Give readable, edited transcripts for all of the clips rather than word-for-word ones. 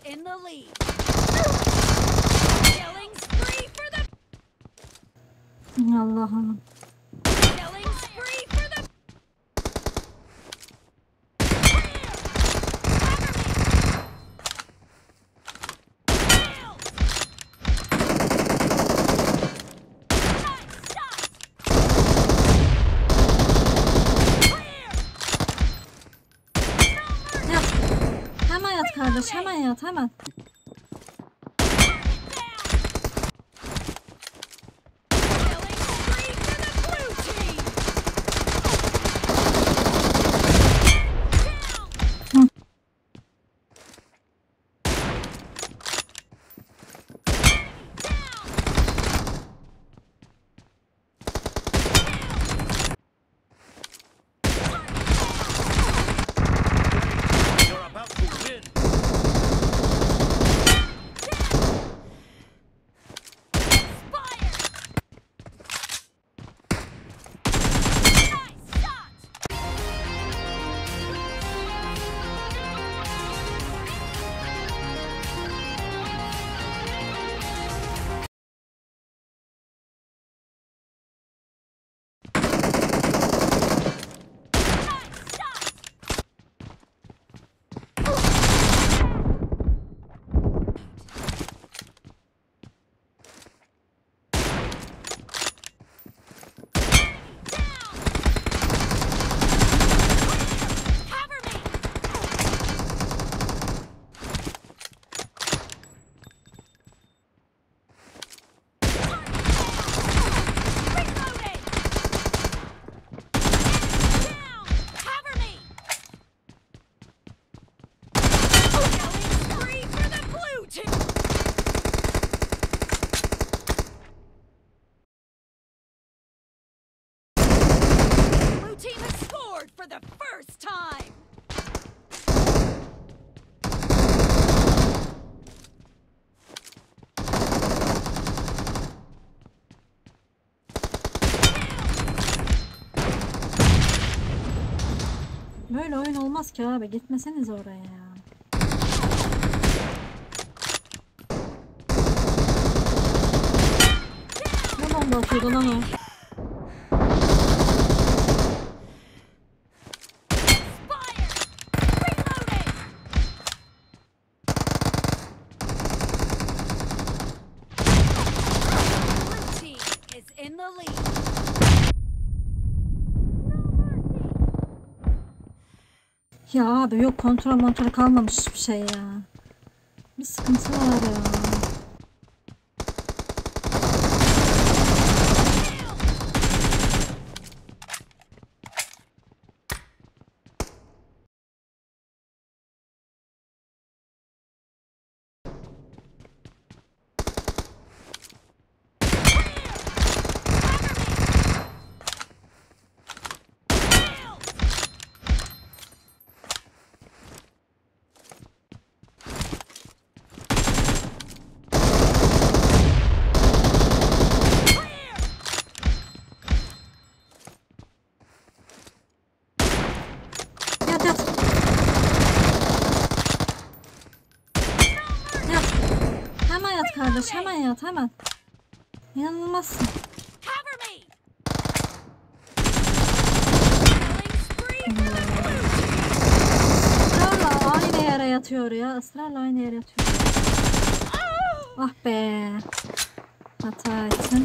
Allah'ım. Hemen yat kardeş, hemen yat, hemen. Böyle oyun olmaz ki abi. Gitmeseniz oraya ya. Ne bomba atıyordu lan o? Ya abi yok, kontrol kalmamış hiçbir şey ya. Bir sıkıntı var ya. Kardeş hemen yat, hemen. İnanılmazsın. Israrla aynı yere yatıyor ya. Israrla aynı yere yatıyor. Ah be. Hata ettim.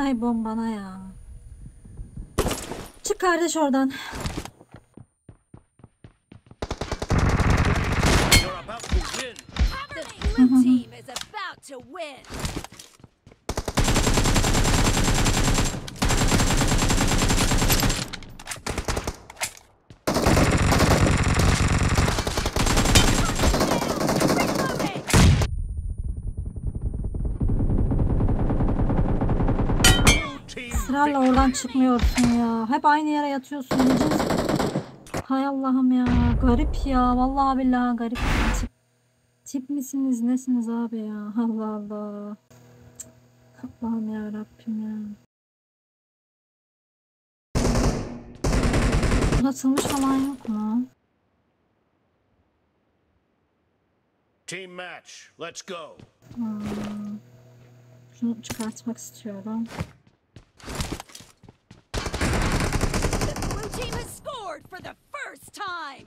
Hay bombana ya. Çık kardeş oradan. Israrla oradan çıkmıyorsun ya. Hep aynı yere yatıyorsun. Hay Allah'ım ya. Garip ya. Vallahi billahi garip. Tip misiniz? Nesiniz abi ya? Allah Allah. Allah'ım ya Rabbim ya. Uzatılmış falan yok mu? Team match. Let's go. Şunu çıkartmak istiyorum. For the first time.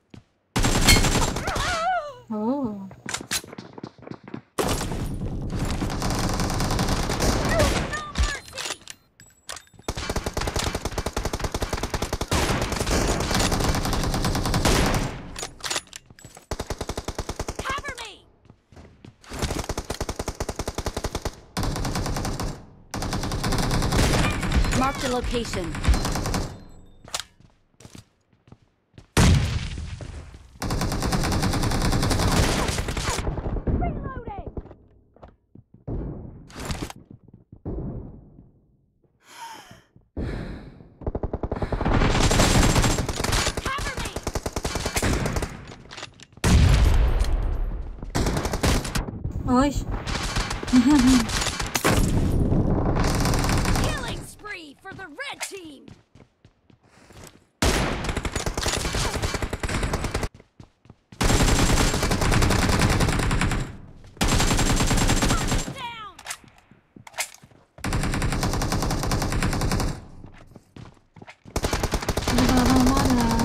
Oh. Mark the location. Ay. Killing spree for the red team. Burada adam var ya.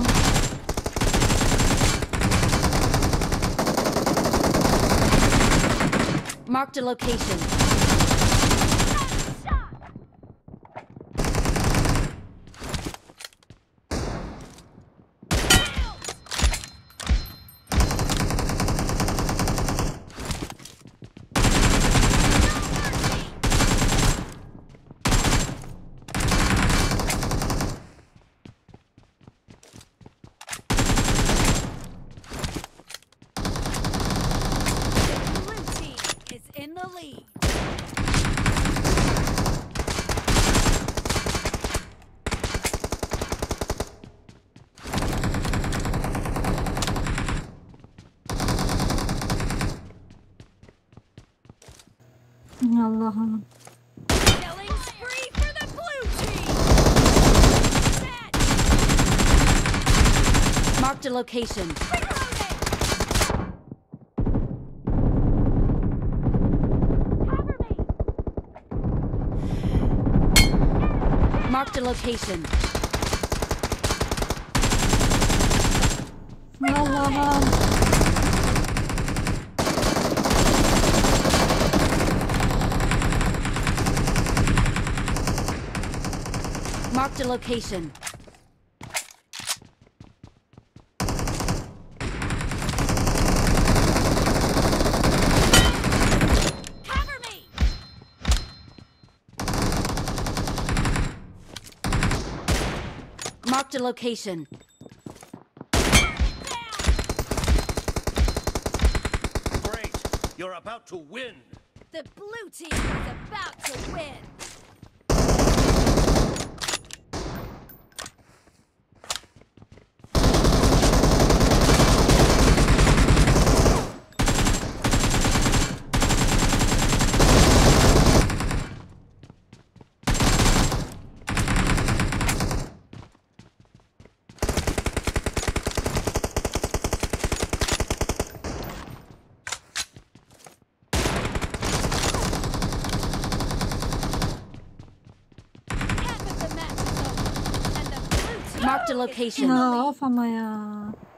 Marked a location. In the lead. Allah'ım. Killing spree for the blue team. Marked a location. Marked a location. Allah'ım. Marked a location. Cover me. Marked a location. Great. You're about to win. The blue team is about to win. Marked a location. Ya of ama ya.